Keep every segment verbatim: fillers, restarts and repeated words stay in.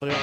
No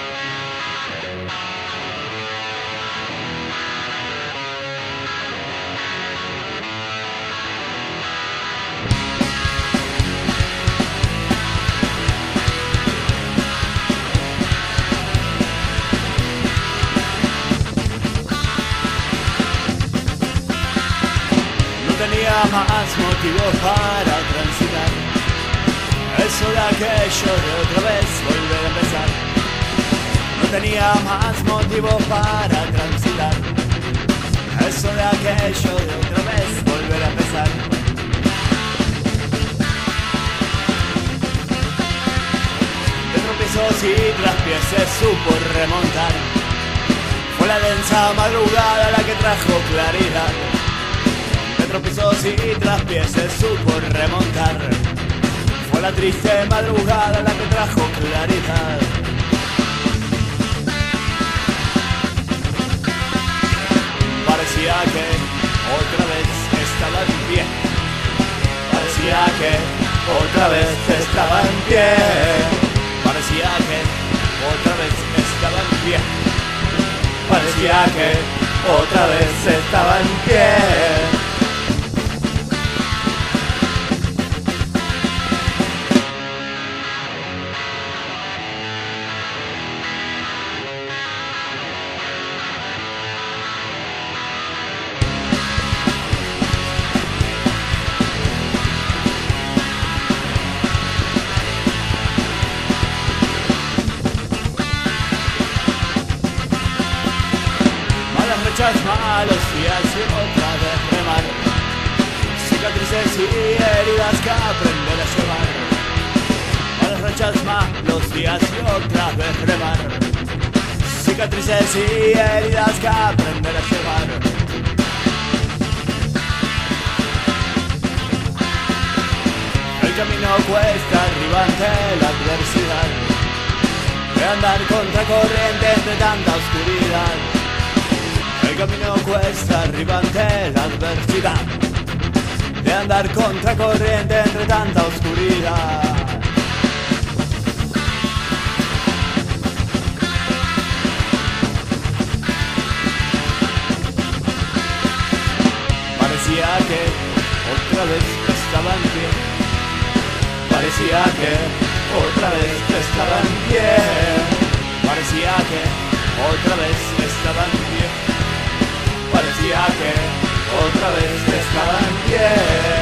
tenía más motivos para transitar. Es hora que yo de otra vez volver a empezar. No tenía más motivos para transitar. Es hora que yo de otra vez volver a empezar. De tropiezos y traspiés se supo remontar. Fue la densa madrugada la que trajo claridad. De tropiezos y traspiés se supo remontar. Fue la triste madrugada la que trajo claridad. Parecía que otra vez estaba en pie. Parecía que otra vez estaba en pie. Parecía que otra vez estaba en pie. Parecía que otra vez estaba en pie. Muchas malos días y otra vez remar. Cicatrices y heridas que aprender a llevar. Malas rachas, malos días y otra vez remar. Cicatrices y heridas que aprender a llevar. El camino cuesta arriba ante la adversidad. De andar contra corriente entre tanta oscuridad. El camino cuesta arriba ante la adversidad. De andar contra corriente entre tanta oscuridad. Parecía que otra vez estaba en pie. Parecía que otra vez estaba en pie. Parecía que otra vez estaba en pie. Parecía que otra vez estaba en pie.